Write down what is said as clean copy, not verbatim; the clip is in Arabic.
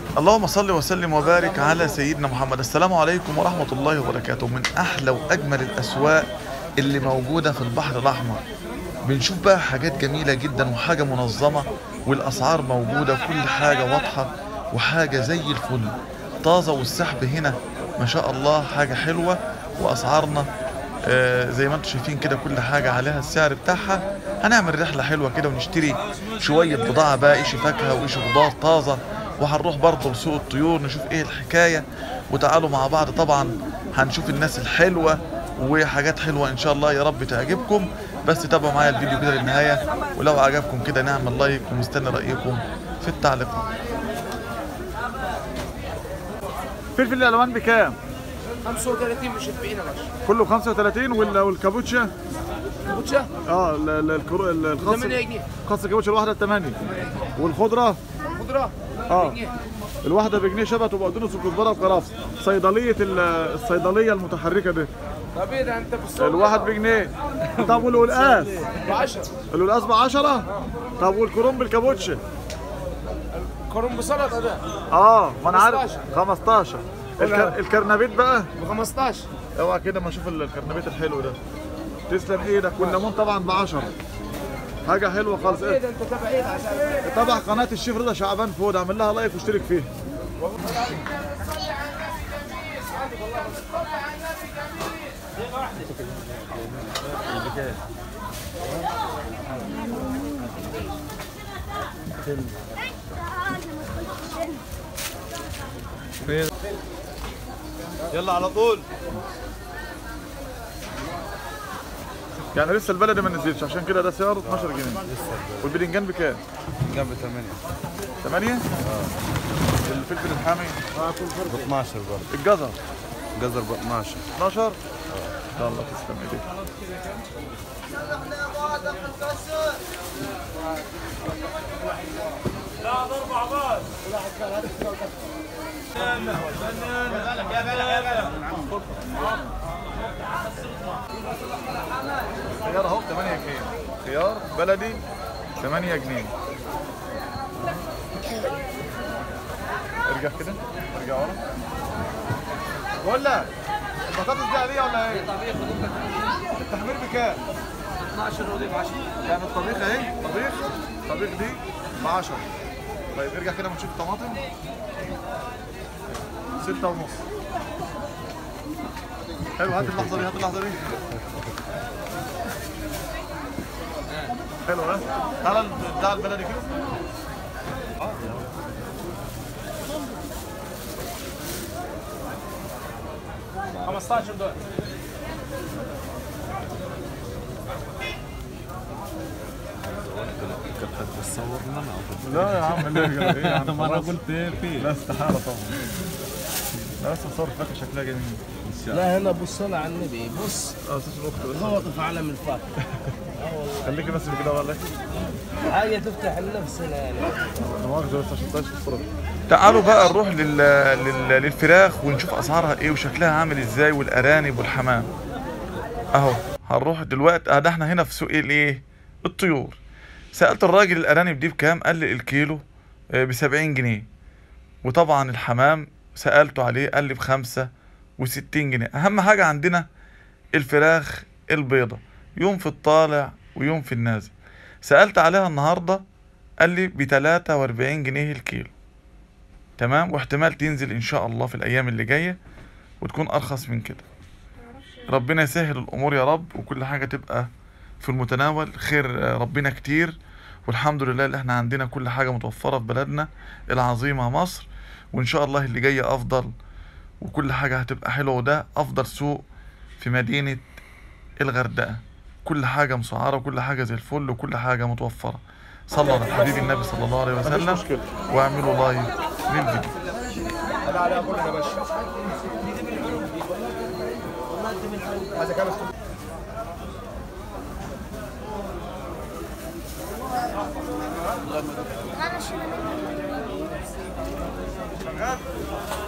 اللهم صل وسلم وبارك على سيدنا محمد. السلام عليكم ورحمة الله وبركاته. من أحلى وأجمل الأسواق اللي موجودة في البحر الأحمر. بنشوف بقى حاجات جميلة جدا وحاجة منظمة، والأسعار موجودة، كل حاجة واضحة وحاجة زي الفل طازة. والسحب هنا ما شاء الله حاجة حلوة، وأسعارنا زي ما انتم شايفين كده، كل حاجة عليها السعر بتاعها. هنعمل رحلة حلوة كده ونشتري شوية بضاعة بقى، ايش فاكهة وايش خضار طازة. وهنروح برضه لسوق الطيور نشوف ايه الحكاية. وتعالوا مع بعض طبعا هنشوف الناس الحلوة وحاجات حلوة ان شاء الله، يا رب تعجبكم. بس تابعوا معايا الفيديو كده للنهاية، ولو عجبكم كده نعمل لايك، ومستني رأيكم في التعليقات. فلفل الالوان بكام؟ 35 مش 40 يا باشا. كله 35. والكابوتشا؟ كابوتشا؟ الخاص 8 جنيه. خاص الكابوتشا الواحدة 8. والخضرة؟ خضرة جنيه. الواحدة بجنيه. شبت وبقدونس وكزبرة وكرفس. الصيدلية المتحركة دي. طب ايه ده انت بالصوت؟ الواحد بجنيه. طب والقلقاس؟ ب 10. القلقاس ب 10؟ طب والكرنب بالكابوتشا؟ كرنب سلطة ده؟ ما انا عارف 15. الكرنبيت بقى؟ ب 15. اوعى كده ما اشوف الكرنبيت الحلو ده. تسلم ايدك. والليمون طبعا ب 10. حاجة حلوة خالص. ايه ده انت تابع ايه ده؟ تبع قناة الشيف رضا شعبان فود، اعمل لها لايك واشترك فيها. يلا على طول. يعني لسه البلدي ما نزلش، عشان كده ده سعره 12 جنيه. والبدنجان بكام؟ البدنجان ب 8. 8؟ الفلفل الحامي ب 12 برضه. الجزر؟ الجزر ب 12. 12؟ ان شاء الله تسلم ايديك. لا ضرب عباد. خيار اهو ب 8 جنيه. خيار بلدي 8 جنيه. ارجع كده، ارجع ورا. بقول لك البطاطس دي عليها ولا ايه؟ التحمير بكام؟ 12 ودي ب 10. يعني الطبيخ اهي، طبيخ دي ب 10. طيب ارجع كده ونشوف الطماطم. 6 ونص. حلو. هات اللحظة دي. حلو. ها تعالى بتاع البلدي كده. 15 دولار. كنت بتصور لنا؟ لا يا عم ايه يا عم؟ ما انا قلت ايه في؟ لا استحالة طبعا. لا بس صور فاكهة شكلها جميل. لا هنا بص على النبي. بص اساس الاخت هو في عالم الفاكهه. خليكي بس كده والله. حاجه تفتح النفس هنا يعني. انا مؤاخذة بس عشان تشوف الصورة. تعالوا بقى نروح للفراخ ونشوف اسعارها ايه وشكلها عامل ازاي، والارانب والحمام اهو. هنروح دلوقتي. ده احنا هنا في سوق الايه؟ الطيور. سألت الراجل الارانب دي بكام، قال لي الكيلو ب 70 جنيه. وطبعا الحمام سألته عليه قال لي ب65 جنيه. اهم حاجة عندنا الفراخ البيضة، يوم في الطالع ويوم في النازل. سألت عليها النهاردة قال لي ب43 جنيه الكيلو. تمام. واحتمال تنزل ان شاء الله في الايام اللي جاية وتكون ارخص من كده. ربنا يسهل الامور يا رب، وكل حاجة تبقى في المتناول. خير ربنا كتير، والحمد لله اللي احنا عندنا كل حاجة متوفرة في بلدنا العظيمة مصر. وان شاء الله اللي جاية افضل، وكل حاجة هتبقى حلوة. وده افضل سوق في مدينة الغردقة. كل حاجة مسعرة وكل حاجة زي الفل وكل حاجة متوفرة. صلوا على حبيب النبي صلى الله عليه وسلم واعملوا لايك للفيديو. شغال.